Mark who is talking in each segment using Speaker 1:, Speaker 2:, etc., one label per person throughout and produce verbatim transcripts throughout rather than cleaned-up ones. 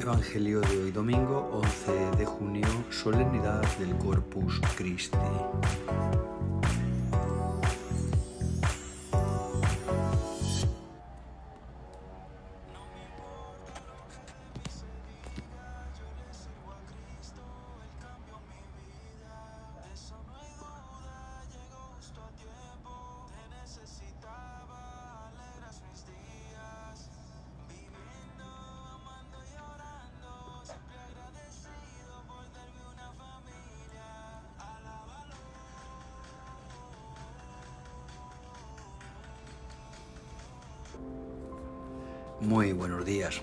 Speaker 1: Evangelio de hoy domingo, once de junio, solemnidad del Corpus Christi. Muy buenos días.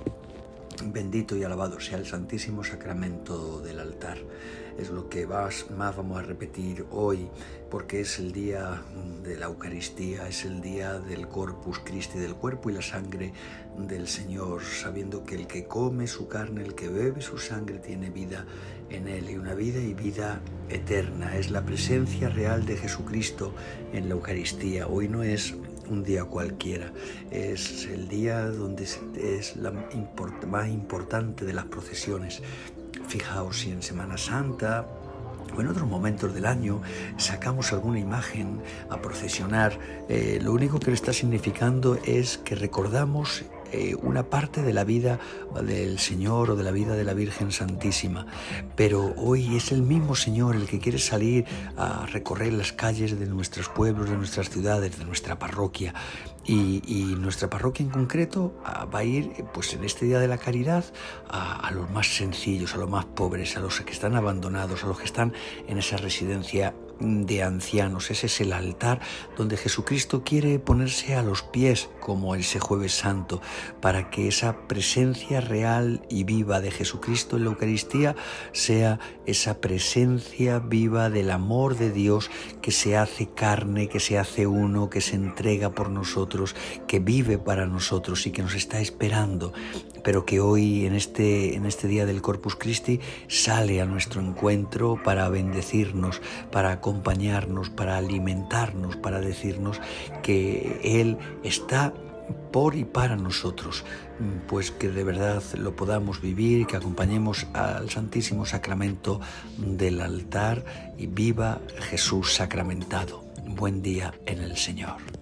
Speaker 1: Bendito y alabado sea el Santísimo Sacramento del altar. Es lo que más, más vamos a repetir hoy, porque es el día de la Eucaristía, es el día del Corpus Christi, del cuerpo y la sangre del Señor, sabiendo que el que come su carne, el que bebe su sangre, tiene vida en él, y una vida y vida eterna. Es la presencia real de Jesucristo en la Eucaristía. Hoy no es un día cualquiera, es el día donde es la import- más importante de las procesiones. Fijaos, si en Semana Santa o en otros momentos del año sacamos alguna imagen a procesionar, eh, lo único que le está significando es que recordamos eh, una parte de la vida del Señor o de la vida de la Virgen Santísima. Pero hoy es el mismo Señor el que quiere salir a recorrer las calles de nuestros pueblos, de nuestras ciudades, de nuestra parroquia. Y, y nuestra parroquia en concreto a, va a ir, pues en este Día de la Caridad, a, a los más sencillos, a los más pobres, a los que están abandonados, a los que están en esa residencia de ancianos. Ese es el altar donde Jesucristo quiere ponerse a los pies, como ese Jueves Santo, para que esa presencia real y viva de Jesucristo en la Eucaristía sea esa presencia viva del amor de Dios que se hace carne, que se hace uno, que se entrega por nosotros, que vive para nosotros y que nos está esperando, pero que hoy en este, en este día del Corpus Christi sale a nuestro encuentro para bendecirnos, para acompañarnos, para alimentarnos, para decirnos que Él está por y para nosotros, pues que de verdad lo podamos vivir y que acompañemos al Santísimo Sacramento del altar y viva Jesús sacramentado. Buen día en el Señor.